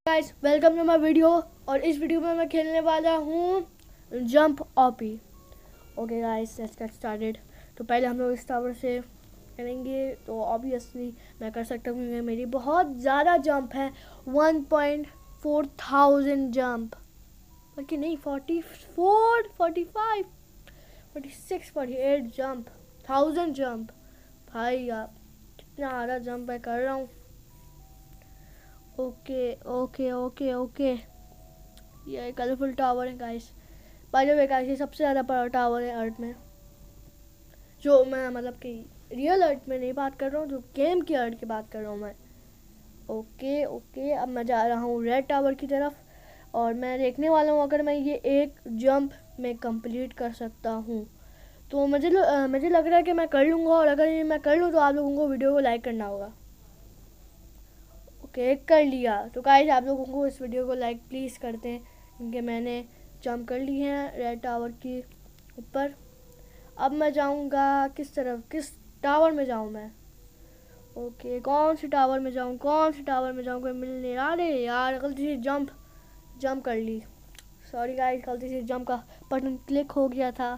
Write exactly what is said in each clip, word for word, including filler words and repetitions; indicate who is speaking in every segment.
Speaker 1: Guys welcome to my video. और इस video में मैं खेलने वाला हूँ jump OP. Okay guys let's get started. तो पहले हम लोग इस टावर से करेंगे, तो ऑब्वियसली मैं कर सकता हूँ क्योंकि मेरी बहुत ज़्यादा जंप है। One point four thousand jump, बल्कि नहीं forty four forty five forty six forty eight jump, thousand jump. भाई आप कितना ज़्यादा जंप मैं कर रहा हूँ। ओके ओके ओके ओके ये कलरफुल टावर है guys. By the way guys, ये सबसे ज़्यादा बड़ा टावर है अर्थ में। जो मैं मतलब कि रियल अर्थ में नहीं बात कर रहा हूँ, जो गेम की अर्थ की बात कर रहा हूँ मैं। ओके ओके अब मैं जा रहा हूँ रेड टावर की तरफ, और मैं देखने वाला हूँ अगर मैं ये एक जंप में कंप्लीट कर सकता हूँ तो मुझे आ, मुझे लग रहा है कि मैं कर लूँगा। और अगर ये मैं कर लूँ तो आप लोगों को वीडियो को लाइक करना होगा। ओके कर लिया। तो गाइस आप लोगों को इस वीडियो को लाइक प्लीज़ करते हैं क्योंकि मैंने जंप कर ली है रेड टावर की ऊपर। अब मैं जाऊंगा किस तरफ, किस टावर में जाऊं मैं। ओके कौन सी टावर में जाऊं, कौन सी टावर में जाऊं, कोई मिलने आ रहे यार। गलती से जंप जंप कर ली, सॉरी गाइस, गलती से जंप का बटन क्लिक हो गया था।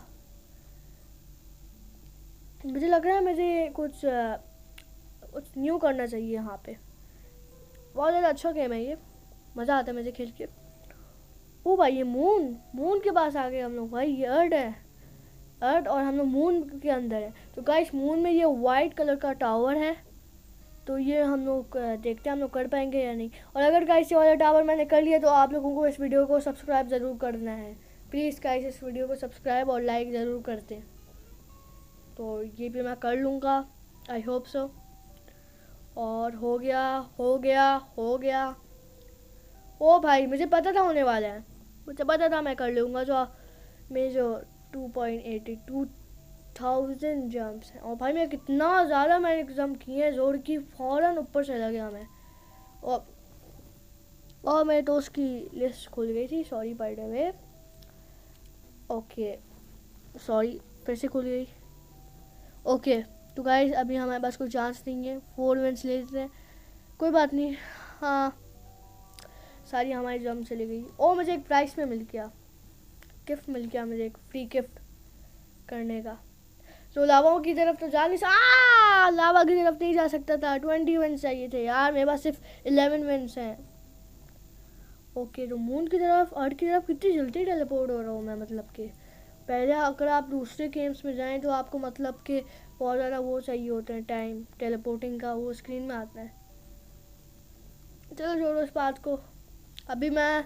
Speaker 1: मुझे लग रहा है मुझे कुछ कुछ न्यू करना चाहिए यहाँ पे। बहुत ज़्यादा अच्छा गेम है ये, मज़ा आता है मुझे खेल के। ओ भाई ये मून मून के पास आ गए हम लोग। भाई ये अर्थ है, अर्थ और हम लोग मून के अंदर है। तो गाइस मून में ये वाइट कलर का टावर है, तो ये हम लोग देखते हैं हम लोग कर पाएंगे या नहीं। और अगर गाइस ये वाला टावर मैंने कर लिया तो आप लोगों को इस वीडियो को सब्सक्राइब ज़रूर करना है। प्लीज़ गाइस इस वीडियो को सब्सक्राइब और लाइक ज़रूर करते हैं। तो ये भी मैं कर लूँगा, आई होप सो। और हो गया हो गया हो गया। ओ भाई मुझे पता था होने वाला है, मुझे पता था मैं कर लूँगा। जो मेरे जो two point eighty two thousand jumps हैं, और भाई मैं कितना ज़्यादा मैंने जंप किए हैं जोड़ की, फ़ौरन ऊपर चला गया मैं। और और मेरे दोस्त की लिस्ट खुल गई थी, sorry by the way. Okay sorry फिर से खुल गई। ओके तो गाइस अभी हमारे पास कोई चांस नहीं है, फोर विन्स ले लेते हैं, कोई बात नहीं। हाँ सारी हमारी जंप चली गई। ओ मुझे एक प्राइस में मिल गया, गिफ्ट मिल गया मुझे, एक फ्री गिफ्ट करने का। तो लावाओं की तरफ तो जा नहीं सकता, लावा की तरफ नहीं जा सकता था। ट्वेंटी विन्स चाहिए थे यार, मेरे पास सिर्फ इलेवन विन्स हैं। ओके तो मून की तरफ, अर्थ की तरफ कितनी जल्दी टेलीपोर्ट हो रहा हूँ मैं। मतलब कि पहले अगर आप दूसरे गेम्स में जाएं तो आपको मतलब कि बहुत ज़्यादा वो चाहिए होता है टाइम, टेलीपोर्टिंग का वो स्क्रीन में आता है। चलो छोड़ो इस बात को। अभी मैं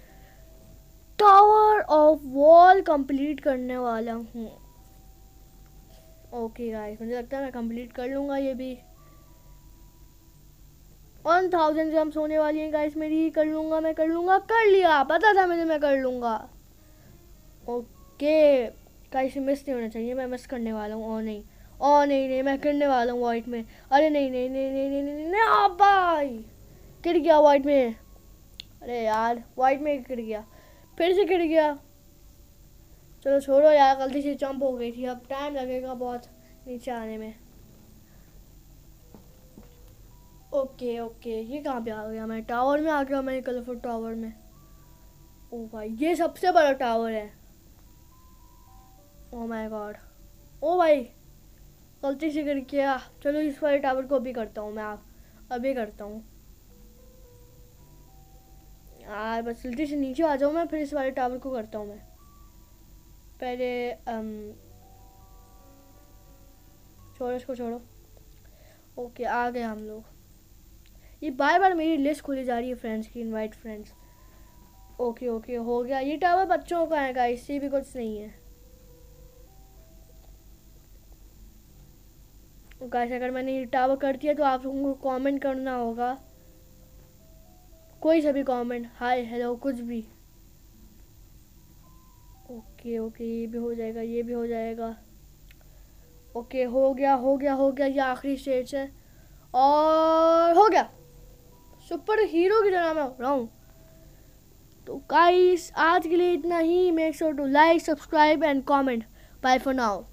Speaker 1: टावर ऑफ वॉल कंप्लीट करने वाला हूँ। ओके गाइस मुझे लगता है मैं कंप्लीट कर लूँगा ये भी। वन थाउजेंड जम्प्स होने वाली हैं गाइस मेरी, कर लूँगा मैं, कर लूँगा, कर लिया, पता था मुझे मैं कर लूँगा। ओके गाइस मिस नहीं होना चाहिए, मैं मिस करने वाला हूँ। और नहीं और नहीं नहीं मैं करने वाला हूँ वाइट में। अरे नहीं नहीं नहीं नहीं नहीं नहीं, नहीं, नहीं भाई गिर गया वाइट में। अरे यार वाइट में गिर गया, फिर से गिर गया। चलो छोड़ो यार, गलती से जंप हो गई थी, अब टाइम लगेगा बहुत नीचे आने में। ओके ओके ये कहाँ पे आ गया मैं, टावर में आ गया मैं, कलरफुल टावर में। ओ भाई ये सबसे बड़ा टावर है। ओ माय गॉड, ओ भाई गलती से गिर गया। चलो इस वाले टावर को अभी करता हूँ मैं, अभी करता हूँ यार। बस जल्दी से नीचे आ जाऊँ मैं, फिर इस वाले टावर को करता हूँ मैं पहले। अम छोड़ो इसको छोड़ो। ओके आ गए हम लोग। ये बार बार मेरी लिस्ट खुली जा रही है फ्रेंड्स की, इनवाइट फ्रेंड्स। ओके ओके हो गया। ये टावर बच्चों का है गाइस, इससे भी कुछ नहीं है गाइस। अगर मैंने ये टावर कर दिया तो आप लोगों को कमेंट करना होगा, कोई सा भी कमेंट, हाय हेलो कुछ भी। ओके ओके ये भी हो जाएगा, ये भी हो जाएगा। ओके हो गया हो गया हो गया, ये आखिरी स्टेज है और हो गया। सुपर हीरो की तरह मैं हो रहा हूँ। तो गाइस आज के लिए इतना ही। Make sure to like, subscribe and comment. Bye for now.